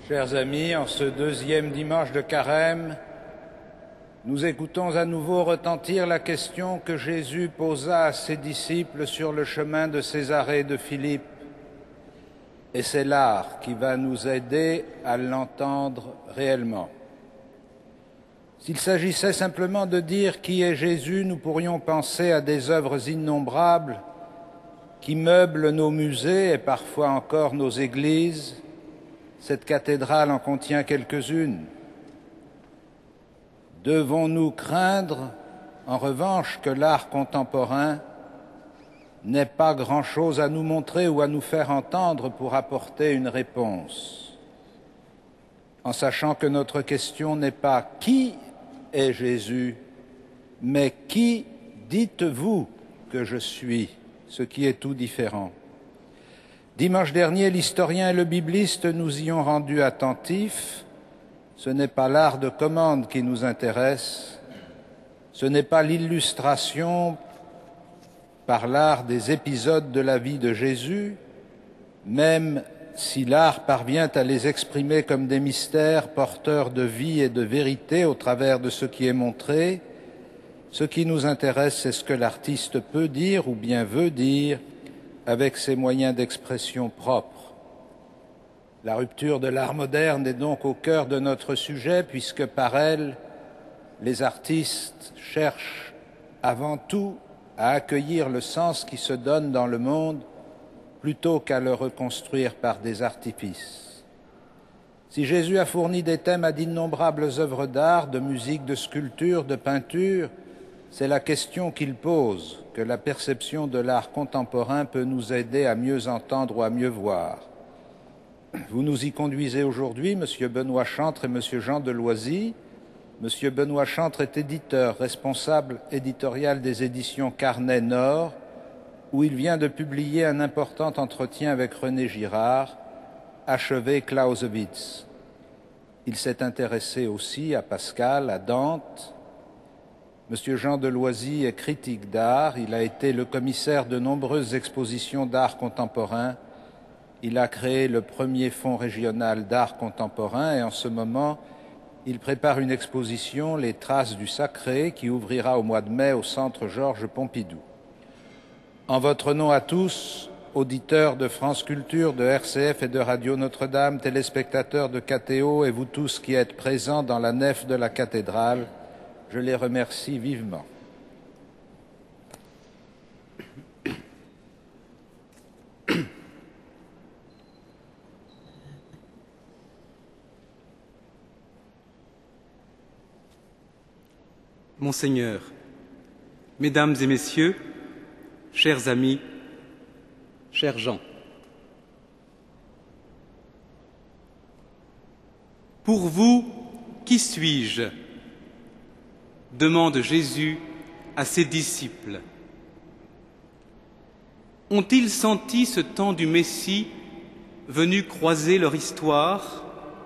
Chers amis, en ce deuxième dimanche de Carême, nous écoutons à nouveau retentir la question que Jésus posa à ses disciples sur le chemin de Césarée de Philippe. Et c'est l'art qui va nous aider à l'entendre réellement. S'il s'agissait simplement de dire qui est Jésus, nous pourrions penser à des œuvres innombrables qui meublent nos musées et parfois encore nos églises. Cette cathédrale en contient quelques-unes. Devons-nous craindre, en revanche, que l'art contemporain n'ait pas grand-chose à nous montrer ou à nous faire entendre pour apporter une réponse, en sachant que notre question n'est pas « Qui est Jésus ?», mais « Qui dites-vous que je suis ?» ce qui est tout différent. Dimanche dernier, l'historien et le bibliste nous y ont rendus attentifs. Ce n'est pas l'art de commande qui nous intéresse, ce n'est pas l'illustration par l'art des épisodes de la vie de Jésus, même si l'art parvient à les exprimer comme des mystères porteurs de vie et de vérité au travers de ce qui est montré. Ce qui nous intéresse, c'est ce que l'artiste peut dire ou bien veut dire avec ses moyens d'expression propres. La rupture de l'art moderne est donc au cœur de notre sujet, puisque par elle, les artistes cherchent avant tout à accueillir le sens qui se donne dans le monde plutôt qu'à le reconstruire par des artifices. Si Jésus a fourni des thèmes à d'innombrables œuvres d'art, de musique, de sculpture, de peinture, c'est la question qu'il pose que la perception de l'art contemporain peut nous aider à mieux entendre ou à mieux voir. Vous nous y conduisez aujourd'hui, M. Benoît Chantre et M. Jean Deloisy. M. Benoît Chantre est éditeur, responsable éditorial des éditions Carnet Nord, où il vient de publier un important entretien avec René Girard, achevé Clausewitz. Il s'est intéressé aussi à Pascal, à Dante. M. Jean Deloisy est critique d'art, il a été le commissaire de nombreuses expositions d'art contemporain. Il a créé le premier fonds régional d'art contemporain et en ce moment, il prépare une exposition, Les Traces du Sacré, qui ouvrira au mois de mai au Centre Georges Pompidou. En votre nom à tous, auditeurs de France Culture, de RCF et de Radio Notre-Dame, téléspectateurs de KTO et vous tous qui êtes présents dans la nef de la cathédrale, je les remercie vivement. Monseigneur, Mesdames et Messieurs, chers amis, chers gens, pour vous, qui suis-je ? Demande Jésus à ses disciples. Ont-ils senti ce temps du Messie venu croiser leur histoire ?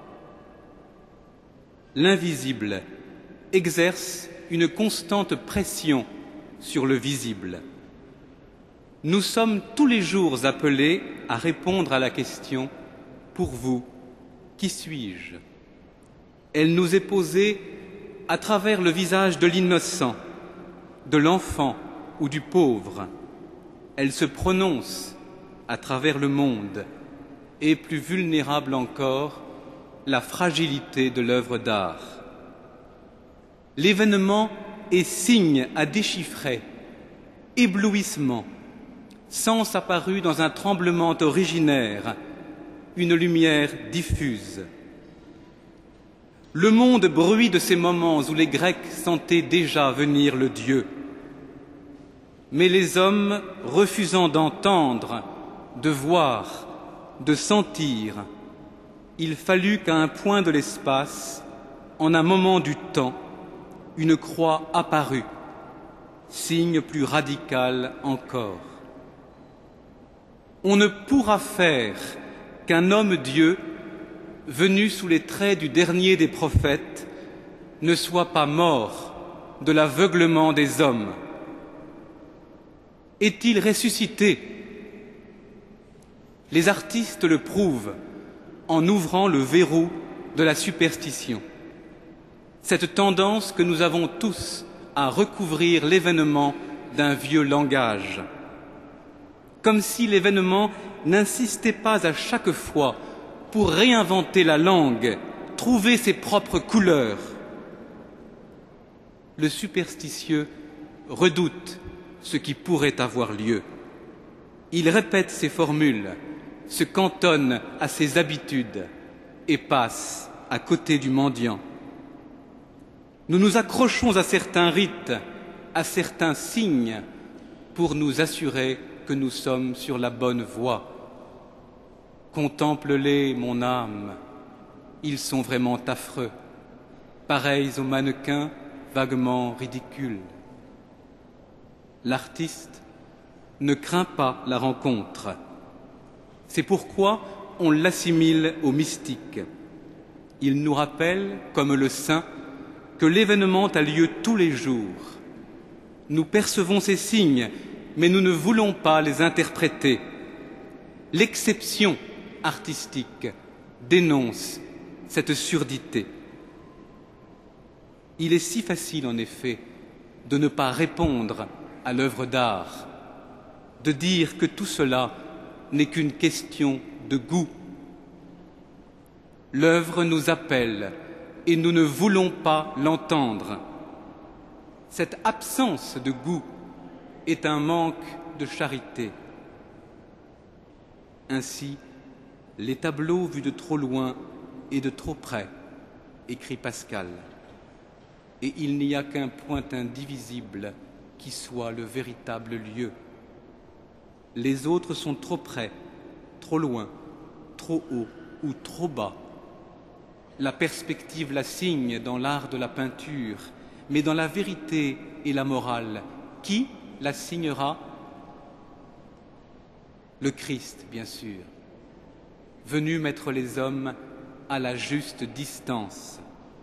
L'invisible exerce une constante pression sur le visible. Nous sommes tous les jours appelés à répondre à la question « Pour vous, qui suis-je » Elle nous est posée à travers le visage de l'innocent, de l'enfant ou du pauvre. Elle se prononce à travers le monde et, plus vulnérable encore, la fragilité de l'œuvre d'art. L'événement est signe à déchiffrer, éblouissement, sens apparu dans un tremblement originaire, une lumière diffuse. Le monde bruit de ces moments où les Grecs sentaient déjà venir le Dieu. Mais les hommes, refusant d'entendre, de voir, de sentir, il fallut qu'à un point de l'espace, en un moment du temps, une croix apparut, signe plus radical encore. On ne pourra faire qu'un homme-Dieu, venu sous les traits du dernier des prophètes, ne soit pas mort de l'aveuglement des hommes. Est-il ressuscité? Les artistes le prouvent en ouvrant le verrou de la superstition. Cette tendance que nous avons tous à recouvrir l'événement d'un vieux langage, comme si l'événement n'insistait pas à chaque fois pour réinventer la langue, trouver ses propres couleurs. Le superstitieux redoute ce qui pourrait avoir lieu. Il répète ses formules, se cantonne à ses habitudes et passe à côté du mendiant. Nous nous accrochons à certains rites, à certains signes, pour nous assurer que nous sommes sur la bonne voie. Contemple-les, mon âme, ils sont vraiment affreux, pareils aux mannequins vaguement ridicules. L'artiste ne craint pas la rencontre. C'est pourquoi on l'assimile au mystique. Il nous rappelle, comme le saint, que l'événement a lieu tous les jours. Nous percevons ces signes, mais nous ne voulons pas les interpréter. L'exception artistique dénonce cette surdité. Il est si facile, en effet, de ne pas répondre à l'œuvre d'art, de dire que tout cela n'est qu'une question de goût. L'œuvre nous appelle et nous ne voulons pas l'entendre. Cette absence de goût est un manque de charité. Ainsi, les tableaux vus de trop loin et de trop près, écrit Pascal, et il n'y a qu'un point indivisible qui soit le véritable lieu. Les autres sont trop près, trop loin, trop haut ou trop bas. La perspective la signe dans l'art de la peinture, mais dans la vérité et la morale, qui la signera? Le Christ, bien sûr, venu mettre les hommes à la juste distance.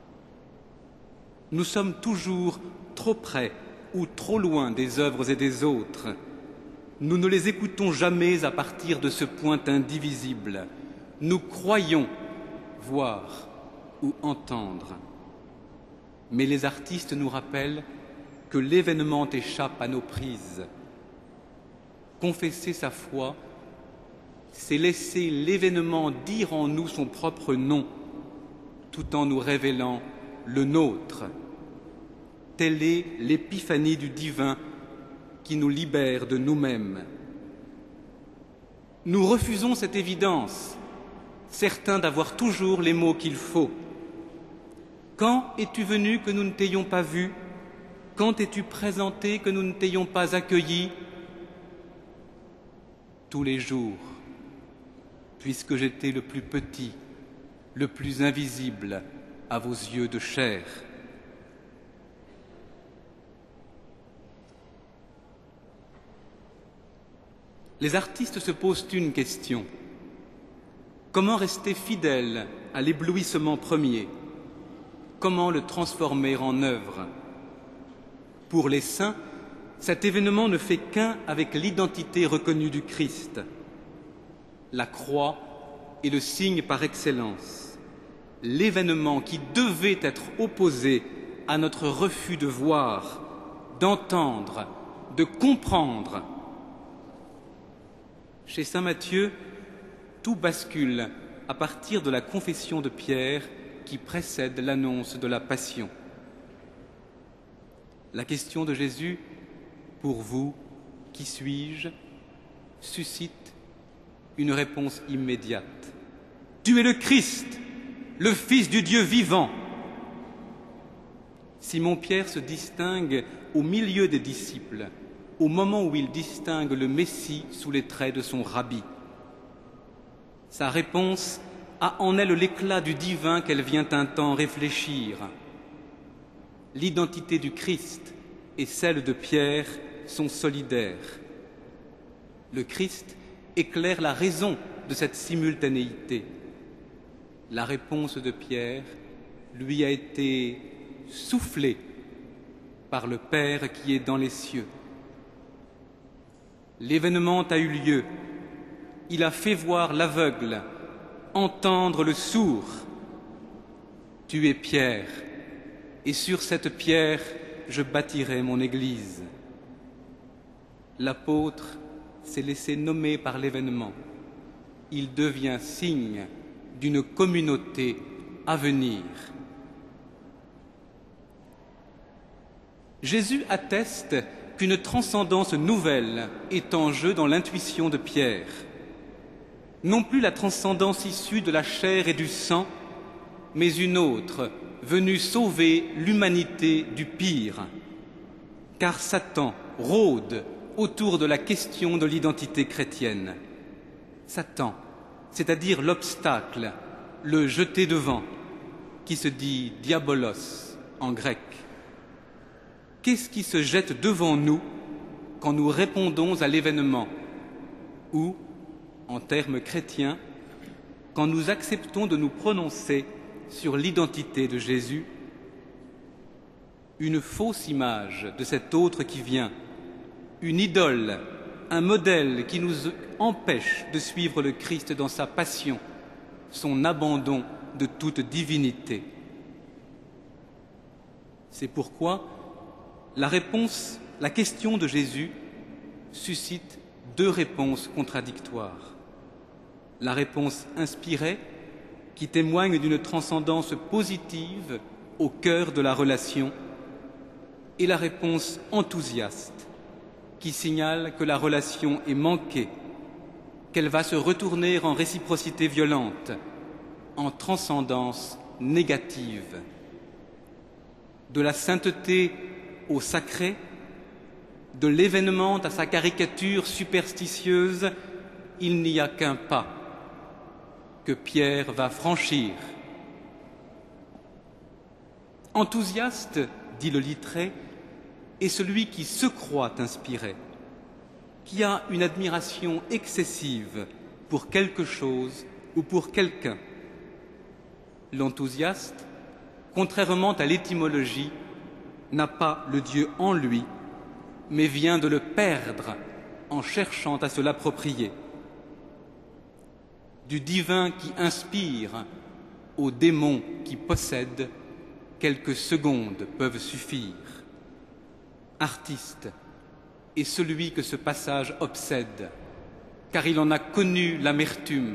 Nous sommes toujours trop près ou trop loin des œuvres et des autres. Nous ne les écoutons jamais à partir de ce point indivisible. Nous croyons voir ou entendre. Mais les artistes nous rappellent que l'événement échappe à nos prises. Confesser sa foi, c'est laisser l'événement dire en nous son propre nom, tout en nous révélant le nôtre. Telle est l'épiphanie du divin qui nous libère de nous-mêmes. Nous refusons cette évidence, certains d'avoir toujours les mots qu'il faut. Quand es-tu venu que nous ne t'ayons pas vu? Quand es-tu présenté que nous ne t'ayons pas accueilli? Tous les jours, puisque j'étais le plus petit, le plus invisible à vos yeux de chair. Les artistes se posent une question. Comment rester fidèle à l'éblouissement premier? Comment le transformer en œuvre? Pour les saints, cet événement ne fait qu'un avec l'identité reconnue du Christ. La croix est le signe par excellence, l'événement qui devait être opposé à notre refus de voir, d'entendre, de comprendre. Chez saint Matthieu, tout bascule à partir de la confession de Pierre qui précède l'annonce de la Passion. La question de Jésus, pour vous, qui suis-je, suscite une réponse immédiate. Tu es le Christ, le Fils du Dieu vivant. Simon-Pierre se distingue au milieu des disciples, au moment où il distingue le Messie sous les traits de son rabbi. Sa réponse a en elle l'éclat du divin qu'elle vient un temps réfléchir. L'identité du Christ et celle de Pierre sont solidaires. Le Christ éclaire la raison de cette simultanéité. La réponse de Pierre lui a été soufflée par le Père qui est dans les cieux. L'événement a eu lieu. Il a fait voir l'aveugle, entendre le sourd. Tu es Pierre, et sur cette pierre je bâtirai mon Église. L'apôtre s'est laissé nommer par l'événement. Il devient signe d'une communauté à venir. Jésus atteste qu'une transcendance nouvelle est en jeu dans l'intuition de Pierre. Non plus la transcendance issue de la chair et du sang, mais une autre, venue sauver l'humanité du pire. Car Satan rôde autour de la question de l'identité chrétienne. Satan, c'est-à-dire l'obstacle, le jeté devant, qui se dit diabolos en grec. Qu'est-ce qui se jette devant nous quand nous répondons à l'événement ou, en termes chrétiens, quand nous acceptons de nous prononcer sur l'identité de Jésus? Une fausse image de cet autre qui vient, une idole, un modèle qui nous empêche de suivre le Christ dans sa passion, son abandon de toute divinité. C'est pourquoi la question de Jésus suscite deux réponses contradictoires. La réponse inspirée, qui témoigne d'une transcendance positive au cœur de la relation, et la réponse enthousiaste, qui signale que la relation est manquée, qu'elle va se retourner en réciprocité violente, en transcendance négative. De la sainteté au sacré, de l'événement à sa caricature superstitieuse, il n'y a qu'un pas que Pierre va franchir. Enthousiaste, dit le Littré, est celui qui se croit inspiré, qui a une admiration excessive pour quelque chose ou pour quelqu'un. L'enthousiaste, contrairement à l'étymologie, n'a pas le Dieu en lui, mais vient de le perdre en cherchant à se l'approprier. Du divin qui inspire au démon qui possède, quelques secondes peuvent suffire. Artiste est celui que ce passage obsède, car il en a connu l'amertume.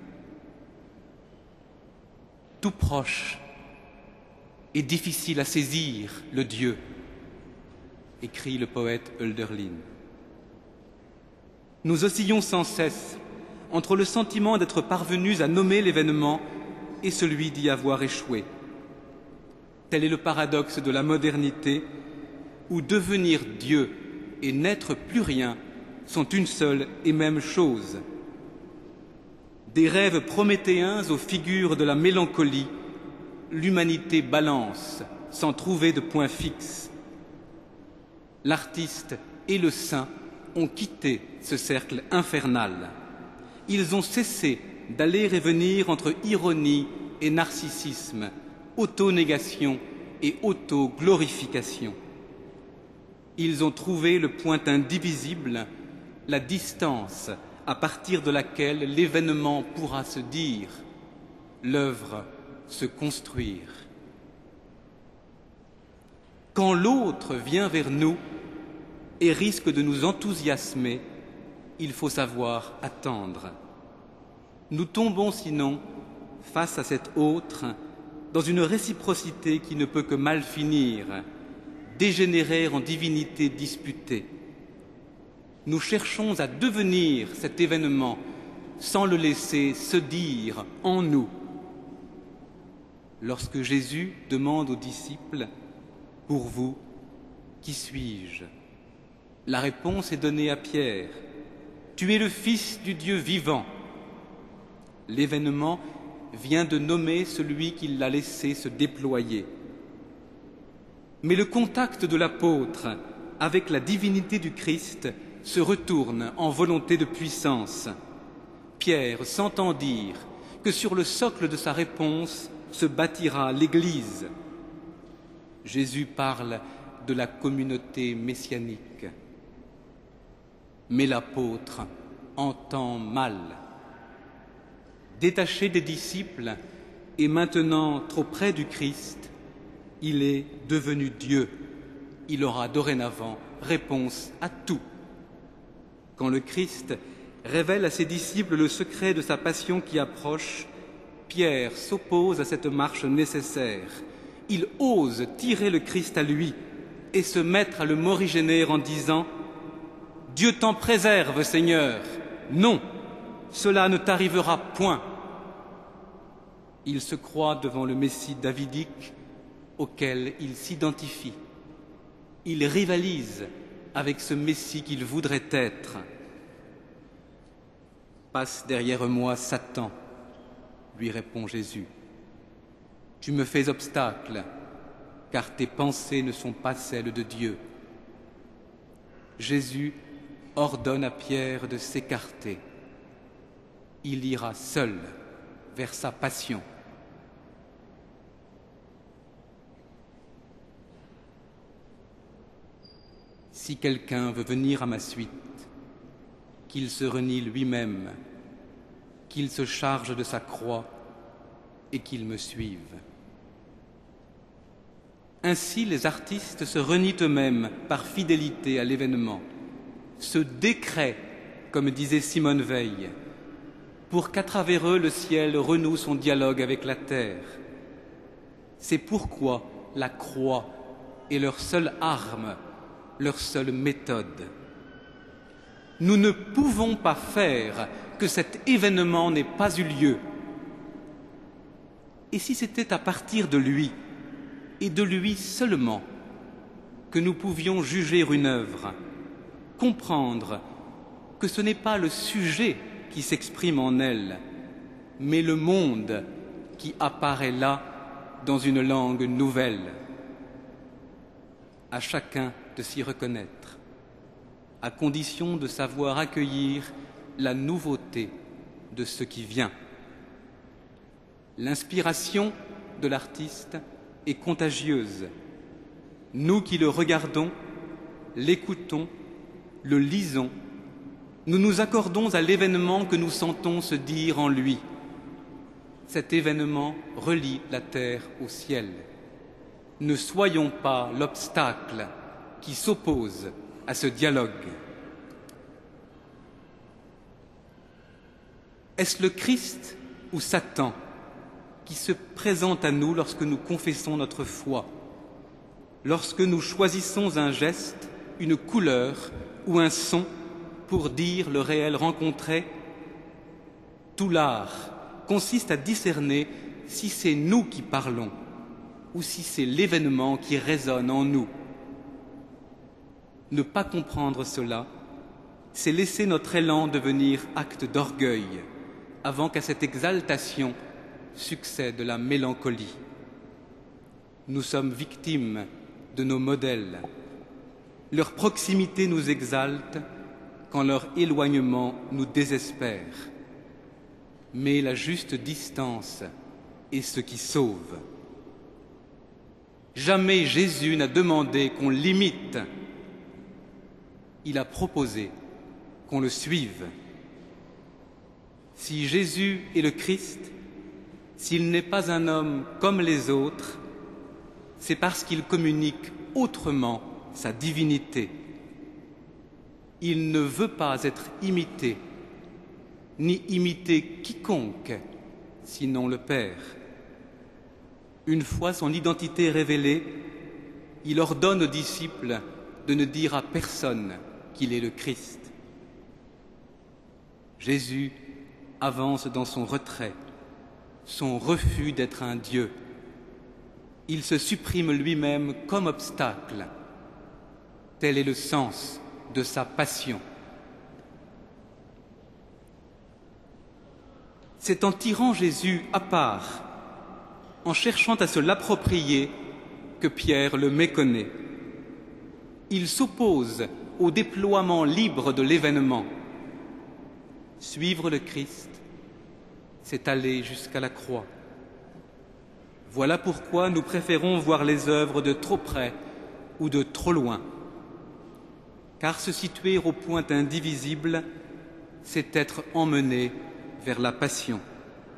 Tout proche et difficile à saisir le Dieu, écrit le poète Hölderlin. Nous oscillons sans cesse entre le sentiment d'être parvenus à nommer l'événement et celui d'y avoir échoué. Tel est le paradoxe de la modernité, où devenir Dieu et n'être plus rien sont une seule et même chose. Des rêves prométhéens aux figures de la mélancolie, l'humanité balance sans trouver de point fixe. L'artiste et le saint ont quitté ce cercle infernal. Ils ont cessé d'aller et venir entre ironie et narcissisme, auto-négation et auto-glorification. Ils ont trouvé le point indivisible, la distance à partir de laquelle l'événement pourra se dire, l'œuvre se construire. Quand l'autre vient vers nous et risque de nous enthousiasmer, il faut savoir attendre. Nous tombons sinon, face à cet autre, dans une réciprocité qui ne peut que mal finir, dégénérer en divinité disputée. Nous cherchons à devenir cet événement sans le laisser se dire en nous. Lorsque Jésus demande aux disciples « Pour vous, qui suis-je » la réponse est donnée à Pierre « Tu es le Fils du Dieu vivant ». L'événement vient de nommer celui qui l'a laissé se déployer. Mais le contact de l'apôtre avec la divinité du Christ se retourne en volonté de puissance. Pierre s'entend dire que sur le socle de sa réponse se bâtira l'Église. Jésus parle de la communauté messianique. Mais l'apôtre entend mal. Détaché des disciples et maintenant trop près du Christ, il est devenu Dieu. Il aura dorénavant réponse à tout. Quand le Christ révèle à ses disciples le secret de sa passion qui approche, Pierre s'oppose à cette marche nécessaire. Il ose tirer le Christ à lui et se mettre à le morigéner en disant « Dieu t'en préserve, Seigneur. Non, cela ne t'arrivera point. » Il se croit devant le Messie davidique auquel il s'identifie. Il rivalise avec ce Messie qu'il voudrait être. « Passe derrière moi, Satan, » lui répond Jésus. « Tu me fais obstacle, car tes pensées ne sont pas celles de Dieu. » Jésus ordonne à Pierre de s'écarter. Il ira seul vers sa passion. Si quelqu'un veut venir à ma suite, qu'il se renie lui-même, qu'il se charge de sa croix et qu'il me suive. Ainsi, les artistes se renient eux-mêmes par fidélité à l'événement, se décrètent, comme disait Simone Veil, pour qu'à travers eux le ciel renoue son dialogue avec la terre. C'est pourquoi la croix est leur seule arme, leur seule méthode. Nous ne pouvons pas faire que cet événement n'ait pas eu lieu. Et si c'était à partir de lui, et de lui seulement, que nous pouvions juger une œuvre, comprendre que ce n'est pas le sujet qui s'exprime en elle, mais le monde qui apparaît là dans une langue nouvelle. À chacun de s'y reconnaître, à condition de savoir accueillir la nouveauté de ce qui vient. L'inspiration de l'artiste est contagieuse. Nous qui le regardons, l'écoutons, le lisons, nous nous accordons à l'événement que nous sentons se dire en lui. Cet événement relie la terre au ciel. Ne soyons pas l'obstacle qui s'oppose à ce dialogue. Est-ce le Christ ou Satan qui se présente à nous lorsque nous confessons notre foi, lorsque nous choisissons un geste, une couleur ou un son pour dire le réel rencontré? Tout l'art consiste à discerner si c'est nous qui parlons ou si c'est l'événement qui résonne en nous. Ne pas comprendre cela, c'est laisser notre élan devenir acte d'orgueil avant qu'à cette exaltation succède la mélancolie. Nous sommes victimes de nos modèles. Leur proximité nous exalte quand leur éloignement nous désespère. Mais la juste distance est ce qui sauve. Jamais Jésus n'a demandé qu'on l'imite. Il a proposé qu'on le suive. Si Jésus est le Christ, s'il n'est pas un homme comme les autres, c'est parce qu'il communique autrement sa divinité. Il ne veut pas être imité, ni imiter quiconque, sinon le Père. Une fois son identité révélée, il ordonne aux disciples de ne dire à personne qu'il est le Christ. Jésus avance dans son retrait, son refus d'être un Dieu. Il se supprime lui-même comme obstacle. Tel est le sens de sa passion. C'est en tirant Jésus à part, en cherchant à se l'approprier, que Pierre le méconnaît. Il s'oppose au déploiement libre de l'événement. Suivre le Christ, c'est aller jusqu'à la croix. Voilà pourquoi nous préférons voir les œuvres de trop près ou de trop loin. Car se situer au point indivisible, c'est être emmené vers la passion.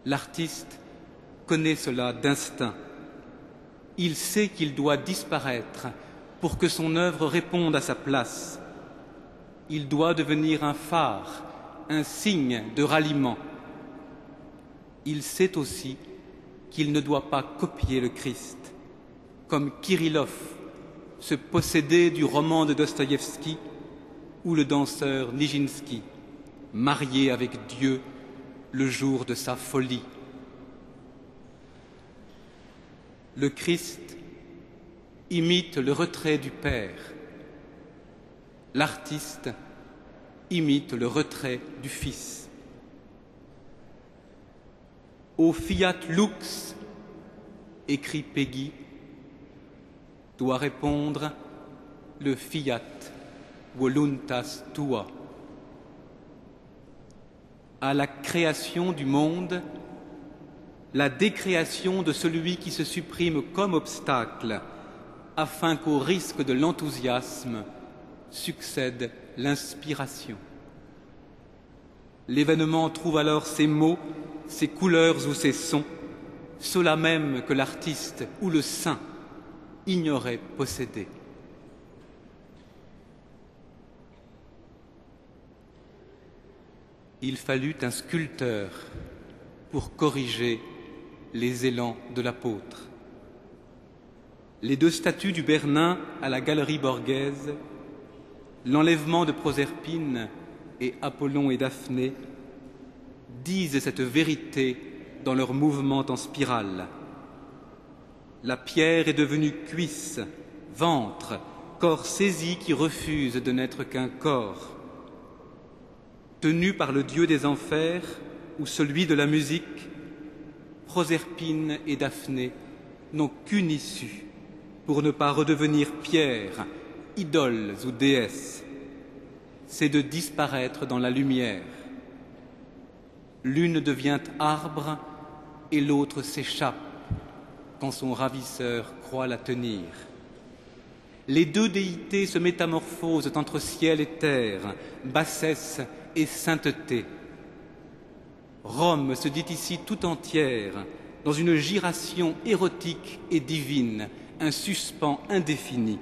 L'artiste connaît cela d'instinct. Il sait qu'il doit disparaître pour que son œuvre réponde à sa place. Il doit devenir un phare, un signe de ralliement. Il sait aussi qu'il ne doit pas copier le Christ, comme Kirillov, se posséder du roman de Dostoïevski, ou le danseur Nijinsky, marié avec Dieu le jour de sa folie. Le Christ imite le retrait du Père. L'artiste imite le retrait du Fils. Au fiat lux, écrit Péguy, doit répondre le fiat voluntas tua. À la création du monde, la décréation de celui qui se supprime comme obstacle, afin qu'au risque de l'enthousiasme succède l'inspiration. L'événement trouve alors ses mots, ses couleurs ou ses sons, ceux-là même que l'artiste ou le saint ignorait posséder. Il fallut un sculpteur pour corriger les élans de l'apôtre. Les deux statues du Bernin à la Galerie Borghese, l'enlèvement de Proserpine et Apollon et Daphné, disent cette vérité dans leur mouvement en spirale. La pierre est devenue cuisse, ventre, corps saisi qui refuse de n'être qu'un corps. Tenu par le dieu des enfers ou celui de la musique, Proserpine et Daphné n'ont qu'une issue pour ne pas redevenir pierres, idoles ou déesses, c'est de disparaître dans la lumière. L'une devient arbre et l'autre s'échappe quand son ravisseur croit la tenir. Les deux déités se métamorphosent entre ciel et terre, bassesse et sainteté. Rome se dit ici tout entière, dans une giration érotique et divine, un suspens indéfini.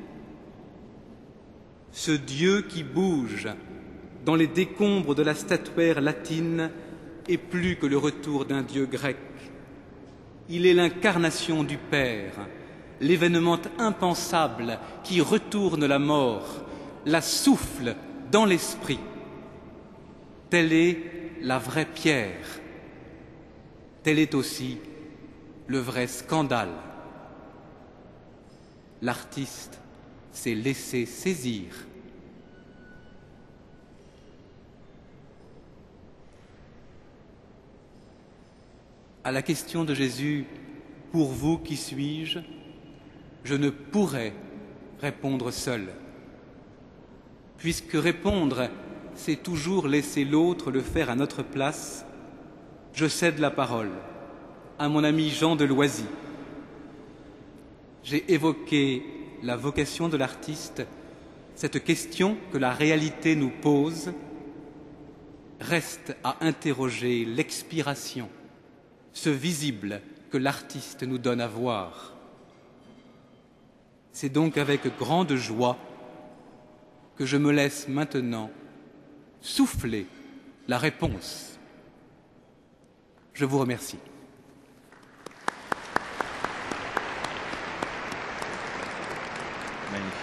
Ce Dieu qui bouge dans les décombres de la statuaire latine est plus que le retour d'un Dieu grec. Il est l'incarnation du Père, l'événement impensable qui retourne la mort, la souffle dans l'esprit. Telle est la vraie pierre. Tel est aussi le vrai scandale. L'artiste s'est laissé saisir. À la question de Jésus, « Pour vous, qui suis-je ?» je ne pourrais répondre seul. Puisque répondre, c'est toujours laisser l'autre le faire à notre place, je cède la parole à mon ami Jean de Loisy. J'ai évoqué la vocation de l'artiste, cette question que la réalité nous pose. Reste à interroger l'expiration, ce visible que l'artiste nous donne à voir. C'est donc avec grande joie que je me laisse maintenant souffler la réponse. Je vous remercie. Magnifique.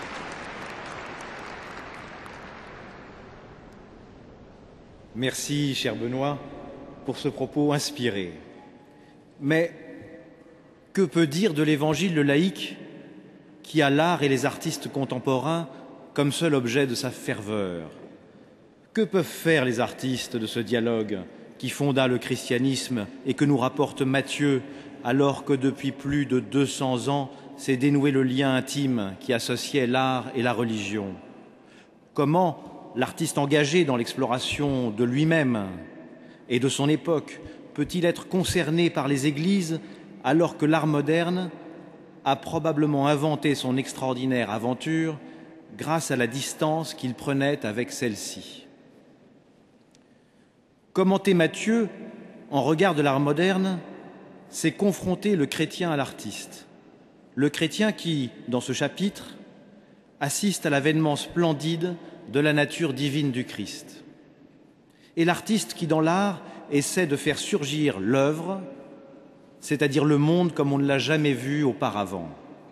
Merci, cher Benoît, pour ce propos inspiré. Mais que peut dire de l'évangile le laïc qui a l'art et les artistes contemporains comme seul objet de sa ferveur? Que peuvent faire les artistes de ce dialogue qui fonda le christianisme et que nous rapporte Matthieu, alors que depuis plus de 200 ans s'est dénoué le lien intime qui associait l'art et la religion? Comment l'artiste engagé dans l'exploration de lui-même et de son époque peut-il être concerné par les églises alors que l'art moderne a probablement inventé son extraordinaire aventure grâce à la distance qu'il prenait avec celle-ci? Commenter Matthieu en regard de l'art moderne, c'est confronter le chrétien à l'artiste. Le chrétien qui, dans ce chapitre, assiste à l'avènement splendide de la nature divine du Christ. Et l'artiste qui, dans l'art, essaie de faire surgir l'œuvre, c'est-à-dire le monde comme on ne l'a jamais vu auparavant.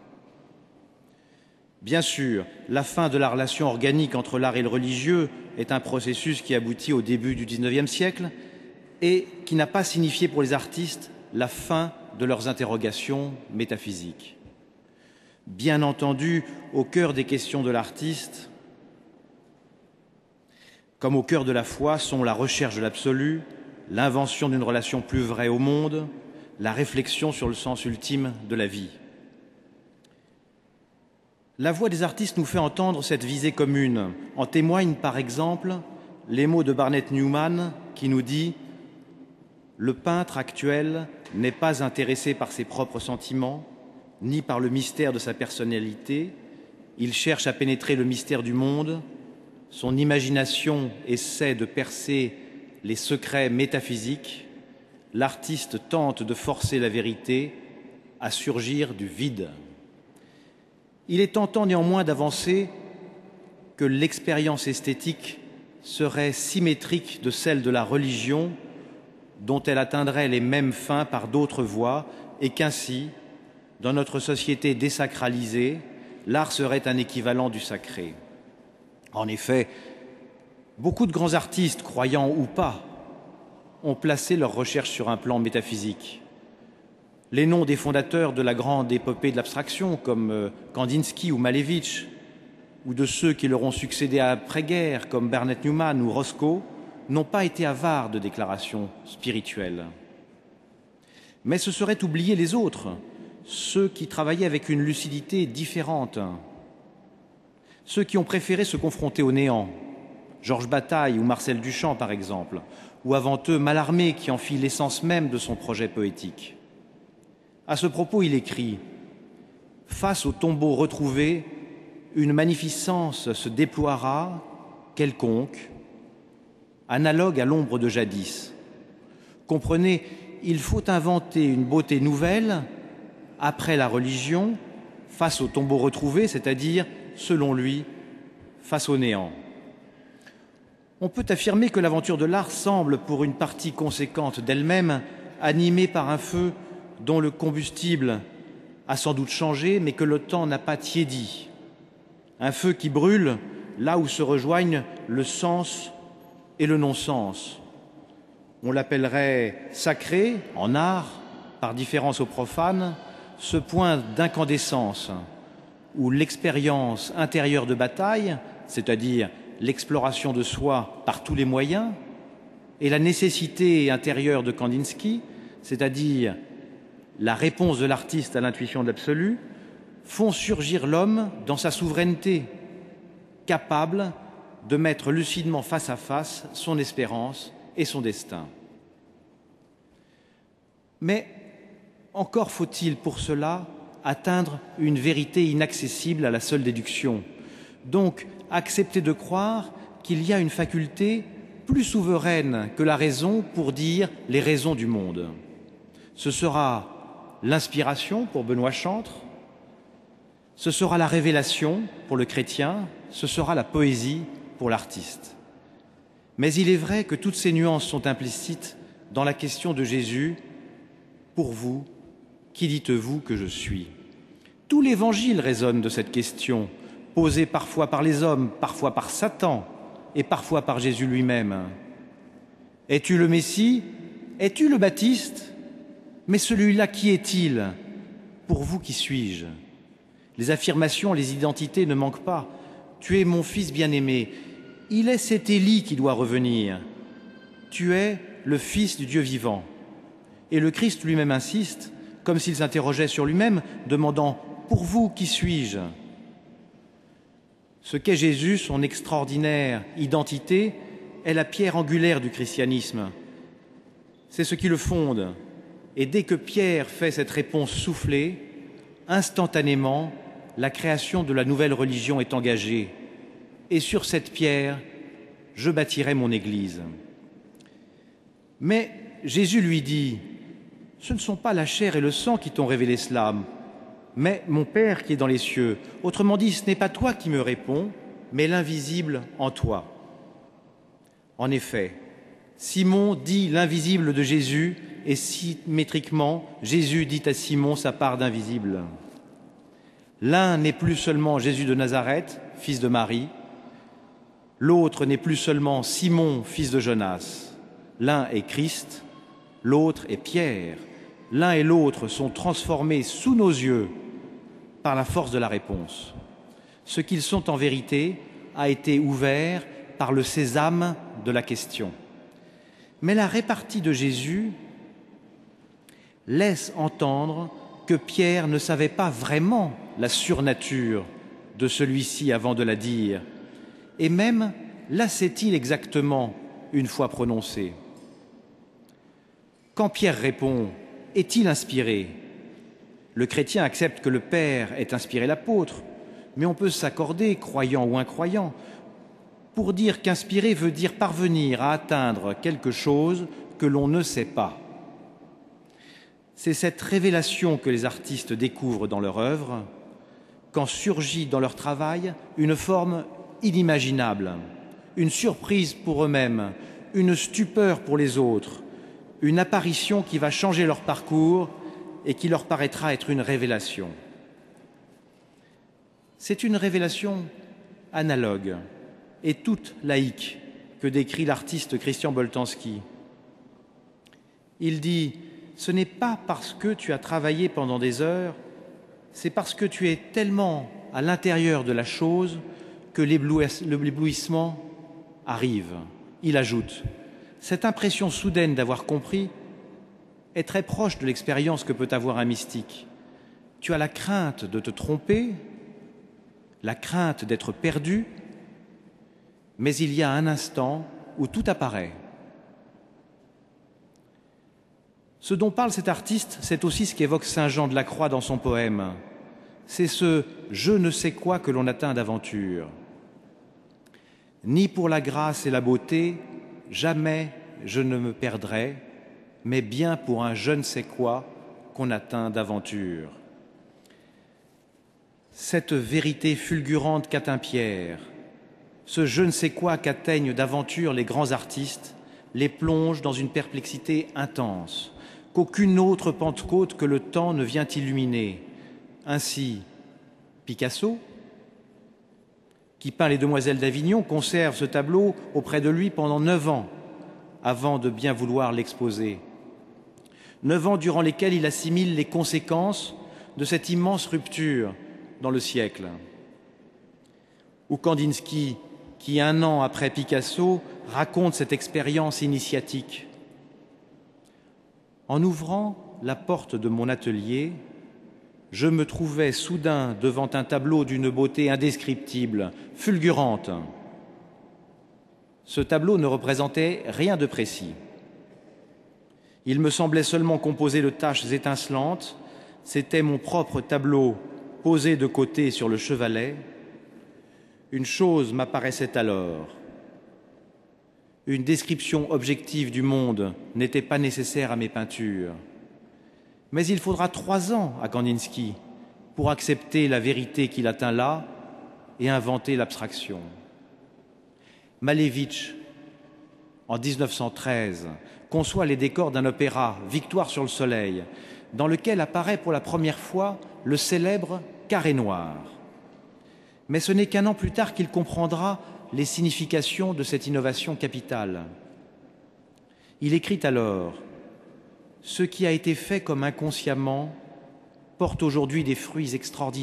Bien sûr, la fin de la relation organique entre l'art et le religieux est un processus qui aboutit au début du XIXe siècle et qui n'a pas signifié pour les artistes la fin de leurs interrogations métaphysiques. Bien entendu, au cœur des questions de l'artiste, comme au cœur de la foi, sont la recherche de l'absolu, l'invention d'une relation plus vraie au monde, la réflexion sur le sens ultime de la vie. La voix des artistes nous fait entendre cette visée commune. En témoignent par exemple les mots de Barnett Newman qui nous dit « Le peintre actuel n'est pas intéressé par ses propres sentiments, ni par le mystère de sa personnalité. Il cherche à pénétrer le mystère du monde. Son imagination essaie de percer les secrets métaphysiques. L'artiste tente de forcer la vérité à surgir du vide. » Il est tentant néanmoins d'avancer que l'expérience esthétique serait symétrique de celle de la religion, dont elle atteindrait les mêmes fins par d'autres voies, et qu'ainsi, dans notre société désacralisée, l'art serait un équivalent du sacré. En effet, beaucoup de grands artistes, croyants ou pas, ont placé leurs recherches sur un plan métaphysique. Les noms des fondateurs de la grande épopée de l'abstraction, comme Kandinsky ou Malevich, ou de ceux qui leur ont succédé après-guerre, comme Barnett Newman ou Roscoe, n'ont pas été avares de déclarations spirituelles. Mais ce serait oublier les autres, ceux qui travaillaient avec une lucidité différente, ceux qui ont préféré se confronter au néant, Georges Bataille ou Marcel Duchamp par exemple, ou avant eux Mallarmé qui en fit l'essence même de son projet poétique. À ce propos, il écrit « Face au tombeau retrouvé, une magnificence se déploiera, quelconque, analogue à l'ombre de jadis. Comprenez, il faut inventer une beauté nouvelle après la religion, face au tombeau retrouvé, c'est-à-dire, selon lui, face au néant. » On peut affirmer que l'aventure de l'art semble, pour une partie conséquente d'elle-même, animée par un feu dont le combustible a sans doute changé, mais que le temps n'a pas tiédi. Un feu qui brûle là où se rejoignent le sens et le non-sens. On l'appellerait sacré en art, par différence au profane, ce point d'incandescence où l'expérience intérieure de bataille, c'est-à-dire l'exploration de soi par tous les moyens, et la nécessité intérieure de Kandinsky, c'est-à-dire la réponse de l'artiste à l'intuition de l'absolu, font surgir l'homme dans sa souveraineté, capable de mettre lucidement face à face son espérance et son destin. Mais encore faut-il pour cela atteindre une vérité inaccessible à la seule déduction, donc accepter de croire qu'il y a une faculté plus souveraine que la raison pour dire les raisons du monde. Ce sera l'inspiration pour Benoît Chantre, ce sera la révélation pour le chrétien, ce sera la poésie pour l'artiste. Mais il est vrai que toutes ces nuances sont implicites dans la question de Jésus. Pour vous, qui dites-vous que je suis ? Tout l'Évangile résonne de cette question, posée parfois par les hommes, parfois par Satan et parfois par Jésus lui-même. Es-tu le Messie ? Es-tu le Baptiste ? Mais celui-là, qui est-il ? Pour vous, qui suis-je ? Les affirmations, les identités ne manquent pas. Tu es mon fils bien-aimé. Il est cet Élie qui doit revenir. Tu es le fils du Dieu vivant. Et le Christ lui-même insiste, comme s'il s'interrogeait sur lui-même, demandant « Pour vous, qui suis-je » Ce qu'est Jésus, son extraordinaire identité, est la pierre angulaire du christianisme. C'est ce qui le fonde. Et dès que Pierre fait cette réponse soufflée, instantanément, la création de la nouvelle religion est engagée. Et sur cette pierre, je bâtirai mon Église. Mais Jésus lui dit, « Ce ne sont pas la chair et le sang qui t'ont révélé cela, mais mon Père qui est dans les cieux. » Autrement dit, ce n'est pas toi qui me réponds, mais l'invisible en toi. En effet, Simon dit l'invisible de Jésus et symétriquement, Jésus dit à Simon sa part d'invisible. L'un n'est plus seulement Jésus de Nazareth, fils de Marie, l'autre n'est plus seulement Simon, fils de Jonas. L'un est Christ, l'autre est Pierre. L'un et l'autre sont transformés sous nos yeux par la force de la réponse. Ce qu'ils sont en vérité a été ouvert par le sésame de la question. Mais la répartie de Jésus laisse entendre que Pierre ne savait pas vraiment la surnature de celui-ci avant de la dire. Et même, la sait-il exactement une fois prononcée? Quand Pierre répond « Est-il inspiré ?» Le chrétien accepte que le Père ait inspiré l'apôtre, mais on peut s'accorder, croyant ou incroyant, pour dire qu'inspirer veut dire parvenir à atteindre quelque chose que l'on ne sait pas. C'est cette révélation que les artistes découvrent dans leur œuvre, quand surgit dans leur travail une forme inimaginable, une surprise pour eux-mêmes, une stupeur pour les autres, une apparition qui va changer leur parcours et qui leur paraîtra être une révélation. C'est une révélation analogue et toute laïque que décrit l'artiste Christian Boltanski. Il dit « Ce n'est pas parce que tu as travaillé pendant des heures, c'est parce que tu es tellement à l'intérieur de la chose que l'éblouissement arrive. » Il ajoute « Cette impression soudaine d'avoir compris est très proche de l'expérience que peut avoir un mystique. Tu as la crainte de te tromper, la crainte d'être perdu, mais il y a un instant où tout apparaît. » Ce dont parle cet artiste, c'est aussi ce qu'évoque saint Jean de la Croix dans son poème. C'est ce « je ne sais quoi que l'on atteint d'aventure ». Ni pour la grâce et la beauté, jamais je ne me perdrai, mais bien pour un je ne sais quoi qu'on atteint d'aventure. Cette vérité fulgurante qu'atteint Pierre, ce je ne sais quoi qu'atteignent d'aventure les grands artistes, les plonge dans une perplexité intense, qu'aucune autre Pentecôte que le temps ne vient illuminer. Ainsi, Picasso, qui peint les Demoiselles d'Avignon, conserve ce tableau auprès de lui pendant 9 ans avant de bien vouloir l'exposer. 9 ans durant lesquels il assimile les conséquences de cette immense rupture dans le siècle. Ou Kandinsky, qui 1 an après Picasso raconte cette expérience initiatique. En ouvrant la porte de mon atelier, je me trouvais soudain devant un tableau d'une beauté indescriptible, fulgurante. Ce tableau ne représentait rien de précis. Il me semblait seulement composé de taches étincelantes. C'était mon propre tableau posé de côté sur le chevalet. Une chose m'apparaissait alors. Une description objective du monde n'était pas nécessaire à mes peintures. Mais il faudra 3 ans à Kandinsky pour accepter la vérité qu'il atteint là et inventer l'abstraction. Malevich, en 1913, conçoit les décors d'un opéra, Victoire sur le soleil, dans lequel apparaît pour la première fois le célèbre carré noir. Mais ce n'est qu'1 an plus tard qu'il comprendra les significations de cette innovation capitale. Il écrit alors « Ce qui a été fait comme inconsciemment porte aujourd'hui des fruits extraordinaires. »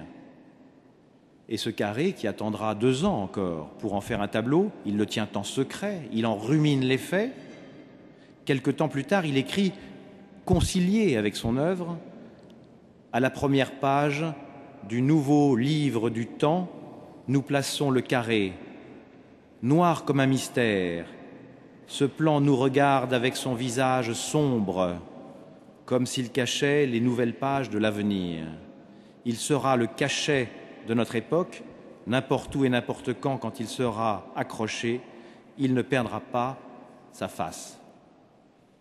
Et ce carré, qui attendra 2 ans encore pour en faire un tableau, il le tient en secret, il en rumine l'effet. Quelque temps plus tard, il écrit, concilié avec son œuvre, à la première page du nouveau livre du temps, nous plaçons le carré, noir comme un mystère. Ce plan nous regarde avec son visage sombre, comme s'il cachait les nouvelles pages de l'avenir. Il sera le cachet de notre époque, n'importe où et n'importe quand il sera accroché, il ne perdra pas sa face.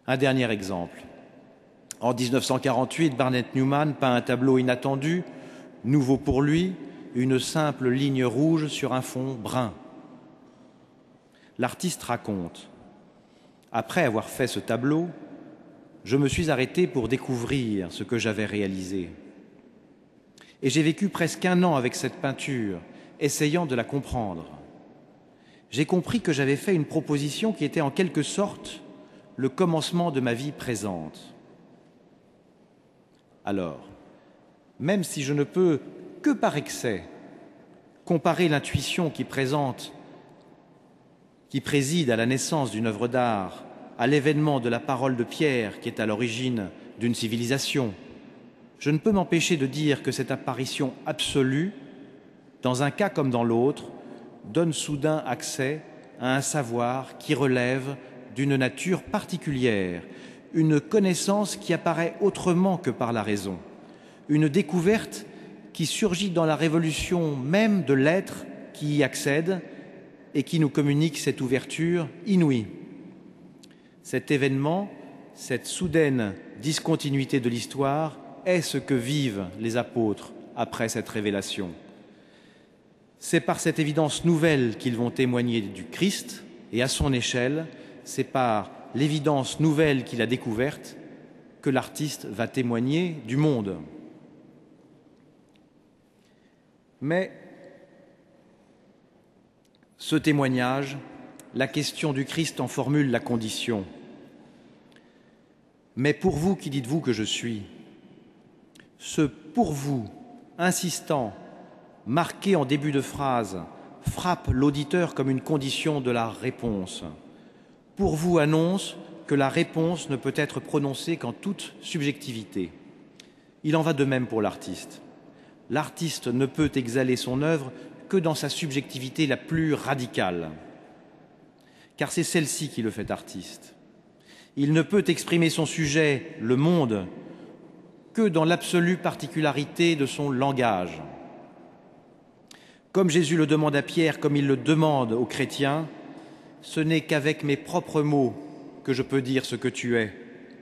Un dernier exemple. En 1948, Barnett Newman peint un tableau inattendu, nouveau pour lui, une simple ligne rouge sur un fond brun. L'artiste raconte: après avoir fait ce tableau, je me suis arrêté pour découvrir ce que j'avais réalisé. Et j'ai vécu presque 1 an avec cette peinture, essayant de la comprendre. J'ai compris que j'avais fait une proposition qui était en quelque sorte le commencement de ma vie présente. Alors, même si je ne peux que par excès comparer l'intuition qui préside à la naissance d'une œuvre d'art, à l'événement de la parole de Pierre qui est à l'origine d'une civilisation, je ne peux m'empêcher de dire que cette apparition absolue, dans un cas comme dans l'autre, donne soudain accès à un savoir qui relève d'une nature particulière, une connaissance qui apparaît autrement que par la raison, une découverte qui surgit dans la révolution même de l'être qui y accède et qui nous communique cette ouverture inouïe. Cet événement, cette soudaine discontinuité de l'histoire est ce que vivent les apôtres après cette révélation. C'est par cette évidence nouvelle qu'ils vont témoigner du Christ et à son échelle, c'est par l'évidence nouvelle qu'il a découverte que l'artiste va témoigner du monde. Mais ce témoignage, la question du Christ en formule la condition. Mais pour vous, qui dites-vous que je suis? Ce pour vous, insistant, marqué en début de phrase, frappe l'auditeur comme une condition de la réponse. Pour vous annonce que la réponse ne peut être prononcée qu'en toute subjectivité. Il en va de même pour l'artiste. L'artiste ne peut exhaler son œuvre que dans sa subjectivité la plus radicale, car c'est celle-ci qui le fait artiste. Il ne peut exprimer son sujet, le monde, que dans l'absolue particularité de son langage. Comme Jésus le demande à Pierre, comme il le demande aux chrétiens, ce n'est qu'avec mes propres mots que je peux dire ce que tu es.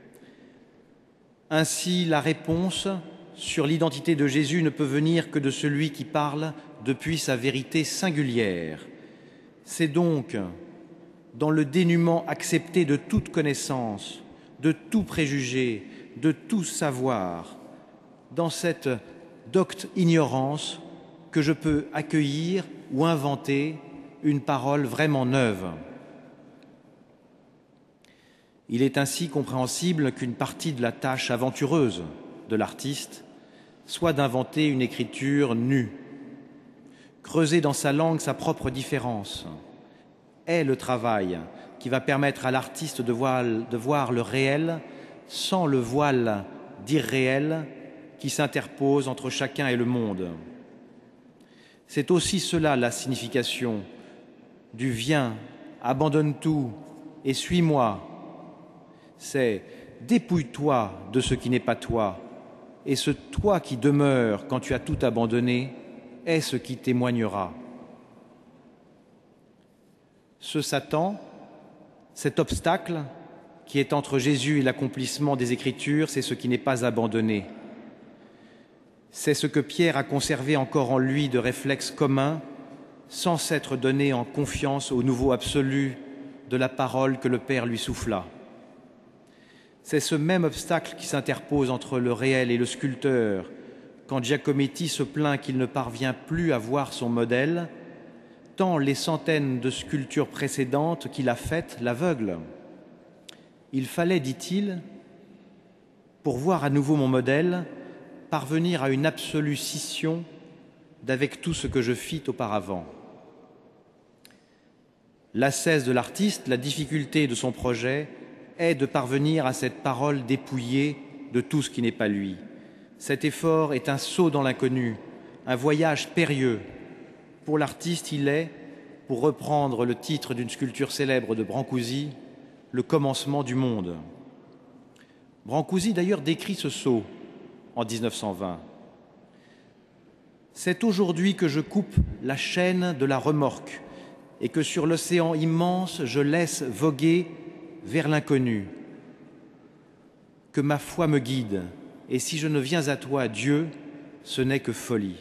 Ainsi, la réponse sur l'identité de Jésus ne peut venir que de celui qui parle depuis sa vérité singulière. C'est donc dans le dénuement accepté de toute connaissance, de tout préjugé, de tout savoir, dans cette docte ignorance, que je peux accueillir ou inventer une parole vraiment neuve. Il est ainsi compréhensible qu'une partie de la tâche aventureuse de l'artiste soit d'inventer une écriture nue, creuser dans sa langue sa propre différence, est le travail qui va permettre à l'artiste de voir le réel sans le voile d'irréel qui s'interpose entre chacun et le monde. C'est aussi cela la signification du « viens, abandonne tout et suis-moi ». C'est « dépouille-toi de ce qui n'est pas toi, et ce toi qui demeure quand tu as tout abandonné est ce qui témoignera ». Ce Satan, cet obstacle qui est entre Jésus et l'accomplissement des Écritures, c'est ce qui n'est pas abandonné. C'est ce que Pierre a conservé encore en lui de réflexes communs, sans s'être donné en confiance au nouveau absolu de la parole que le Père lui souffla. C'est ce même obstacle qui s'interpose entre le réel et le sculpteur, quand Giacometti se plaint qu'il ne parvient plus à voir son modèle, tant les centaines de sculptures précédentes qu'il a faites l'aveuglent. Il fallait, dit-il, pour voir à nouveau mon modèle, parvenir à une absolue scission d'avec tout ce que je fis auparavant. L'ascèse de l'artiste, la difficulté de son projet est de parvenir à cette parole dépouillée de tout ce qui n'est pas lui. Cet effort est un saut dans l'inconnu, un voyage périlleux. Pour l'artiste, il est, pour reprendre le titre d'une sculpture célèbre de Brancusi, le commencement du monde. Brancusi d'ailleurs décrit ce saut en 1920. C'est aujourd'hui que je coupe la chaîne de la remorque et que sur l'océan immense je laisse voguer vers l'inconnu. que ma foi me guide, et si je ne viens à toi, Dieu, ce n'est que folie.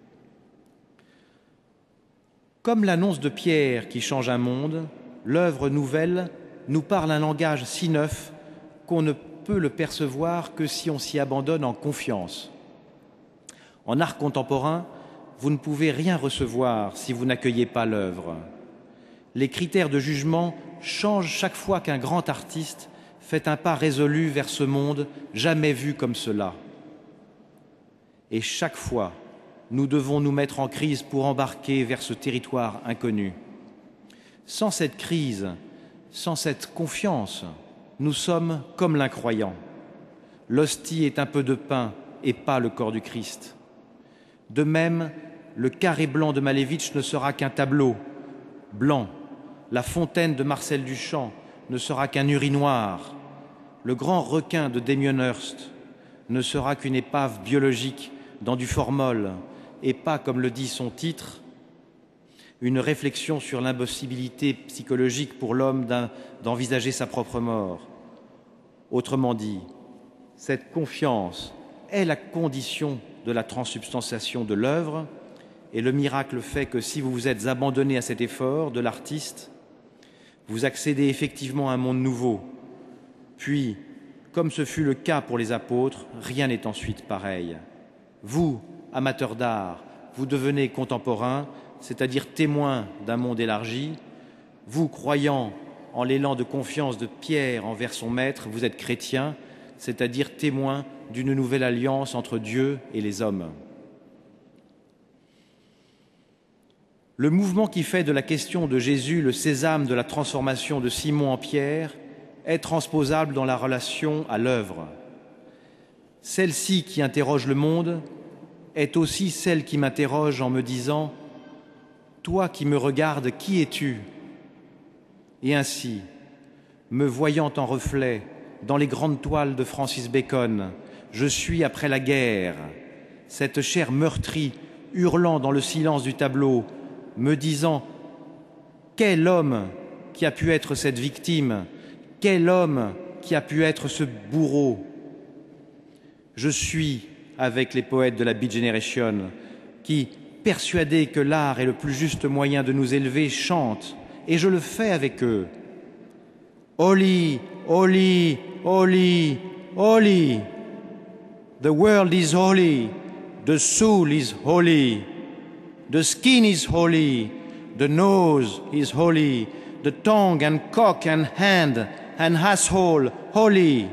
Comme l'annonce de Pierre qui change un monde, l'œuvre nouvelle nous parle un langage si neuf qu'on ne peut le percevoir que si on s'y abandonne en confiance. En art contemporain, vous ne pouvez rien recevoir si vous n'accueillez pas l'œuvre. Les critères de jugement changent chaque fois qu'un grand artiste fait un pas résolu vers ce monde jamais vu comme cela. Et chaque fois, nous devons nous mettre en crise pour embarquer vers ce territoire inconnu. Sans cette crise, sans cette confiance, nous sommes comme l'incroyant. L'hostie est un peu de pain et pas le corps du Christ. De même, le carré blanc de Malevitch ne sera qu'un tableau blanc. La fontaine de Marcel Duchamp ne sera qu'un urinoir. Le grand requin de Damien Hirst ne sera qu'une épave biologique dans du formol et pas, comme le dit son titre, une réflexion sur l'impossibilité psychologique pour l'homme d'envisager sa propre mort. Autrement dit, cette confiance est la condition de la transsubstantiation de l'œuvre, et le miracle fait que si vous vous êtes abandonné à cet effort de l'artiste, vous accédez effectivement à un monde nouveau. Puis, comme ce fut le cas pour les apôtres, rien n'est ensuite pareil. Vous, amateurs d'art, vous devenez contemporains, c'est-à-dire témoins d'un monde élargi. Vous, croyant en l'élan de confiance de Pierre envers son maître, vous êtes chrétiens, c'est-à-dire témoins d'une nouvelle alliance entre Dieu et les hommes. Le mouvement qui fait de la question de Jésus le sésame de la transformation de Simon en Pierre est transposable dans la relation à l'œuvre. Celle-ci qui interroge le monde est aussi celle qui m'interroge en me disant « Toi qui me regardes, qui es-tu » Et ainsi, me voyant en reflet dans les grandes toiles de Francis Bacon, je suis après la guerre, cette chair meurtrie hurlant dans le silence du tableau, me disant « Quel homme qui a pu être cette victime ? Quel homme qui a pu être ce bourreau ?» Je suis avec les poètes de la Beat Generation qui, persuadés que l'art est le plus juste moyen de nous élever, chantent, et je le fais avec eux. Holy, holy, holy, holy. The world is holy. The soul is holy. The skin is holy. The nose is holy. The tongue and cock and hand and asshole, holy.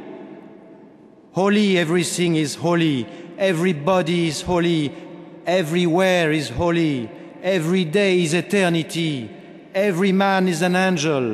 Holy, everything is holy. Everybody is holy. Everywhere is holy. Every day is eternity. Every man is an angel.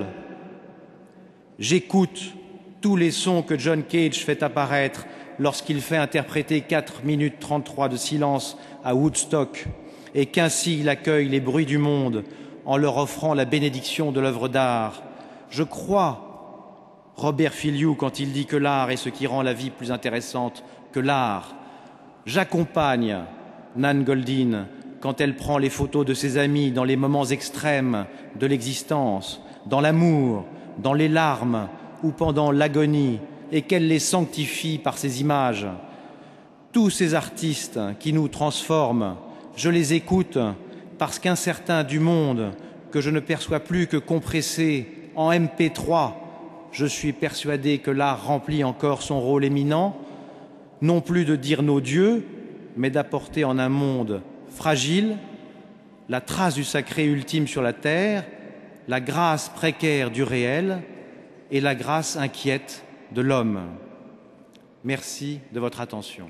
J'écoute tous les sons que John Cage fait apparaître lorsqu'il fait interpréter 4 minutes 33 de silence à Woodstock et qu'ainsi il accueille les bruits du monde en leur offrant la bénédiction de l'œuvre d'art. Je crois Robert Filiou quand il dit que l'art est ce qui rend la vie plus intéressante que l'art. J'accompagne Nan Goldin quand elle prend les photos de ses amis dans les moments extrêmes de l'existence, dans l'amour, dans les larmes ou pendant l'agonie, et qu'elle les sanctifie par ces images. Tous ces artistes qui nous transforment, je les écoute parce qu'un certain du monde que je ne perçois plus que compressé en MP3, je suis persuadé que l'art remplit encore son rôle éminent, non plus de dire nos dieux, mais d'apporter en un monde fragile la trace du sacré ultime sur la terre, la grâce précaire du réel et la grâce inquiète de l'homme. Merci de votre attention.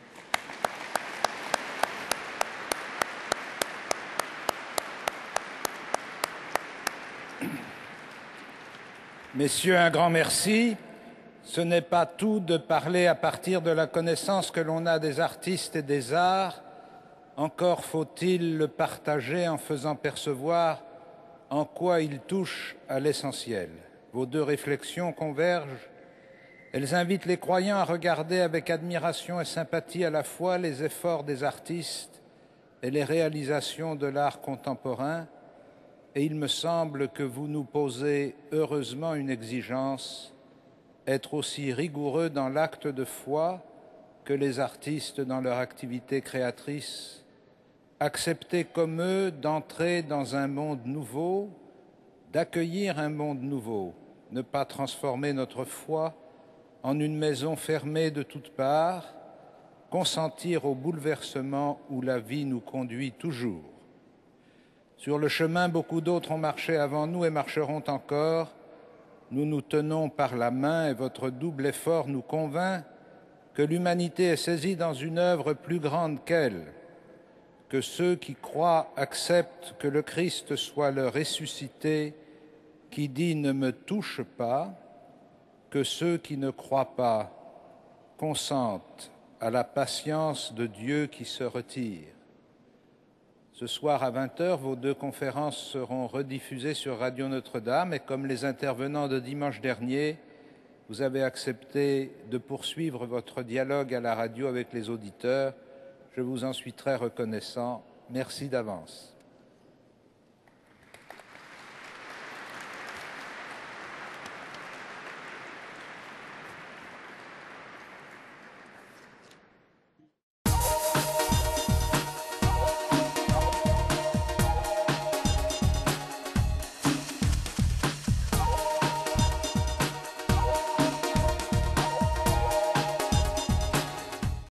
Messieurs, un grand merci. Ce n'est pas tout de parler à partir de la connaissance que l'on a des artistes et des arts. Encore faut-il le partager en faisant percevoir en quoi il touche à l'essentiel. Vos deux réflexions convergent. Elles invitent les croyants à regarder avec admiration et sympathie à la fois les efforts des artistes et les réalisations de l'art contemporain. Et il me semble que vous nous posez heureusement une exigence, être aussi rigoureux dans l'acte de foi que les artistes dans leur activité créatrice, accepter comme eux d'entrer dans un monde nouveau, d'accueillir un monde nouveau, ne pas transformer notre foi en une maison fermée de toutes parts, consentir au bouleversement où la vie nous conduit toujours. Sur le chemin, beaucoup d'autres ont marché avant nous et marcheront encore. Nous nous tenons par la main et votre double effort nous convainc que l'humanité est saisie dans une œuvre plus grande qu'elle, que ceux qui croient acceptent que le Christ soit le ressuscité qui dit « ne me touche pas », que ceux qui ne croient pas consentent à la patience de Dieu qui se retire. Ce soir à 20h, vos 2 conférences seront rediffusées sur Radio Notre-Dame et comme les intervenants de dimanche dernier, vous avez accepté de poursuivre votre dialogue à la radio avec les auditeurs. Je vous en suis très reconnaissant. Merci d'avance.